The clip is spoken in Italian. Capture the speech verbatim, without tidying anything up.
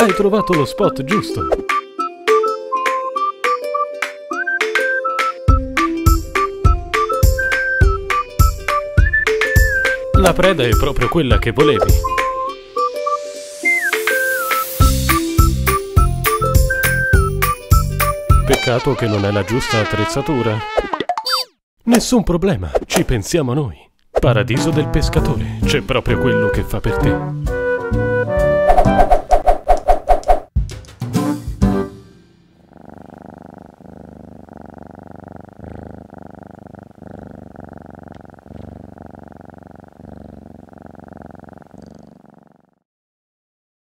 Hai trovato lo spot giusto. La preda è proprio quella che volevi. Peccato che non è la giusta attrezzatura. Nessun problema, ci pensiamo noi. Paradiso del pescatore, c'è proprio quello che fa per te.